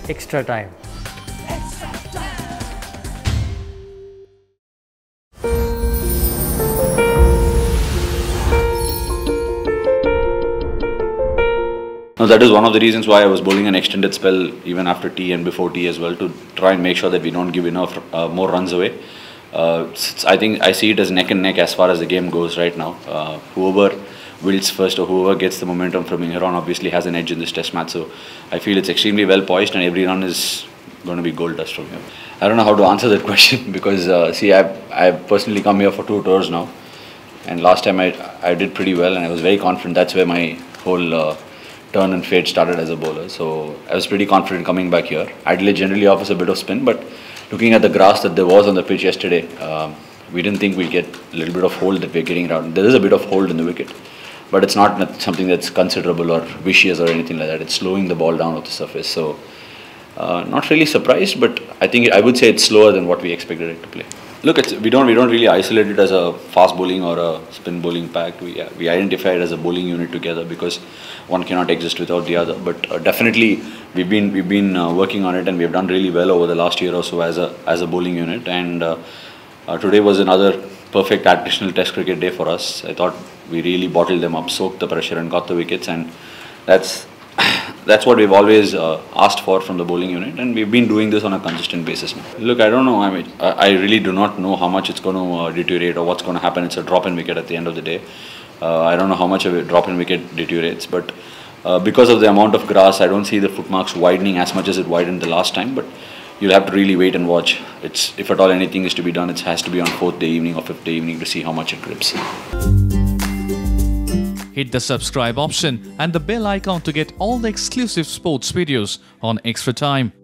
Extra time. No, that is one of the reasons why I was bowling an extended spell even after tea and before tea as well, to try and make sure that we don't give enough more runs away. I think I see it as neck and neck as far as the game goes right now. Whoever wilts first or whoever gets the momentum from here on obviously has an edge in this test match. So I feel it's extremely well poised and every run is going to be gold dust from here. I don't know how to answer that question because I've personally come here for 2 tours now, and last time I did pretty well and I was very confident. That's where my whole turn and fade started as a bowler. So I was pretty confident coming back here. Adelaide generally offers a bit of spin, but looking at the grass that there was on the pitch yesterday, we didn't think we'd get a little bit of hold that we're getting around. There is a bit of hold in the wicket, but it's not something that's considerable or vicious or anything like that. It's slowing the ball down off the surface. So not really surprised, but I would say it's slower than what we expected it to play. Look, we don't really isolate it as a fast bowling or a spin bowling pack. We identify it as a bowling unit together because one cannot exist without the other. But definitely we've been working on it and we've done really well over the last year or so as a bowling unit. And today was another perfect additional Test cricket day for us. I thought we really bottled them up, soaked the pressure, and got the wickets. And that's what we've always asked for from the bowling unit, and we've been doing this on a consistent basis now. Look, I don't know. I mean, I really do not know how much it's going to deteriorate or what's going to happen. It's a drop in wicket at the end of the day. I don't know how much of a drop in wicket deteriorates, but because of the amount of grass, I don't see the footmarks widening as much as it widened the last time. But you'll have to really wait and watch. If at all anything is to be done, it has to be on 4th day evening or 5th day evening to see how much it grips. Hit the subscribe option and the bell icon to get all the exclusive sports videos on Extra Time.